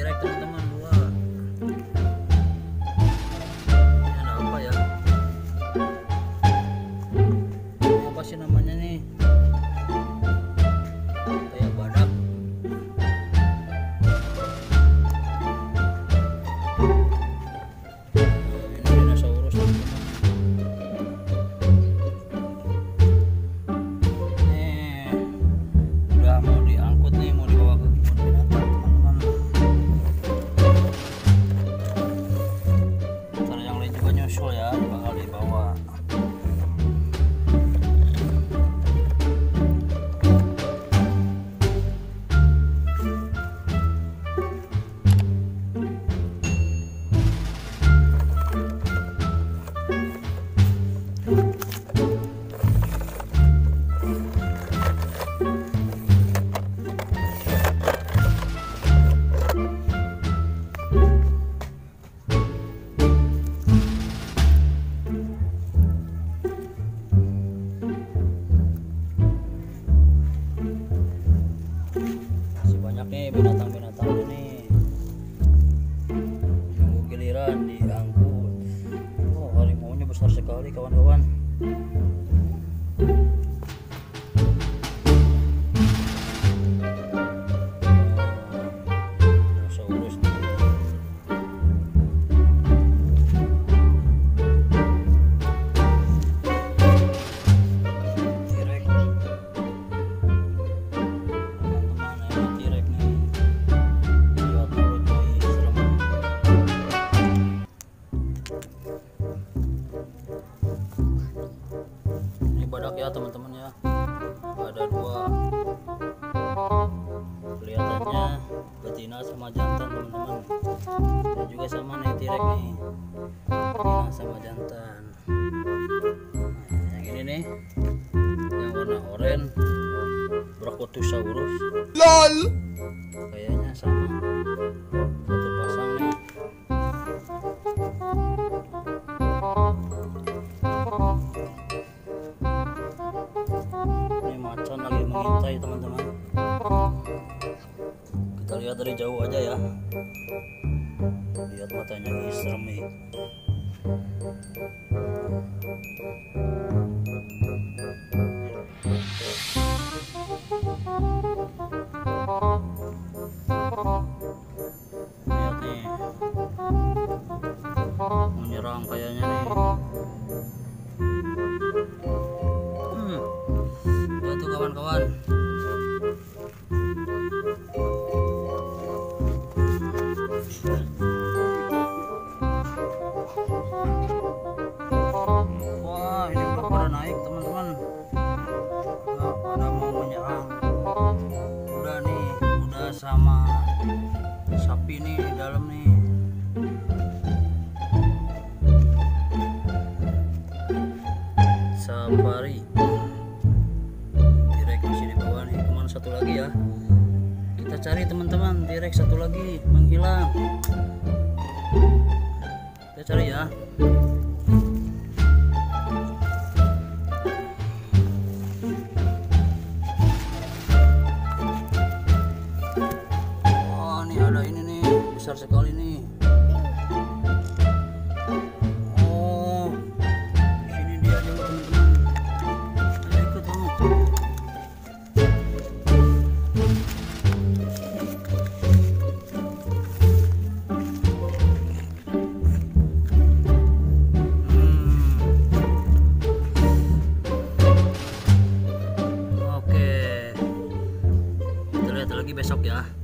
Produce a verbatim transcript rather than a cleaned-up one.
T-Rex teman-teman, dua. Ini ada apa ya? Ini apa sih namanya nih? Kayak badak. Ini dinosaurus teman-teman. Nih, udah mau diangkut nih, mau dibawa ke kebun binatang teman-teman. Ntar yang lain juga nyusul ya, bakal dibawa. Masih banyak nih binatang-binatang ini, nunggu giliran diangkut. Oh, harimaunya besar sekali kawan-kawan. Dinosaurus nih. T-Rex. Teman-teman, ini T-Rex nih. Lihat mulutnya, ih, serem. Ini badak ya teman-teman ya. Ada dua. Kelihatannya betina sama jantan teman-teman. Dan juga sama nih T-Rex nih. Betina sama jantan. Nah, yang ini nih, yang warna oranye, Brachiosaurus. LOL. Kayaknya sama. Satu pasang nih. Ini macan lagi mengintai teman-teman. Kita lihat dari jauh aja ya. Lihat matanya, ih, serem nih. Lihat nih, menyerang kayaknya nih. Hmm, lihat tuh kawan-kawan. Wah, ini udah pada naik teman-teman. Udah pada mau menyerang. Udah nih, udah sama sapi nih di dalam nih. Safari. T-Rex masih di bawah nih. Kemana satu lagi ya? Kita cari teman-teman. T-Rex satu lagi menghilang. Kita cari ya. Oh, nih ada ini nih, besar sekali nih. Oh, sini dia juga teman-teman. Ayo ikut kamu. Hmm. Oke, kita lihat lagi besok ya.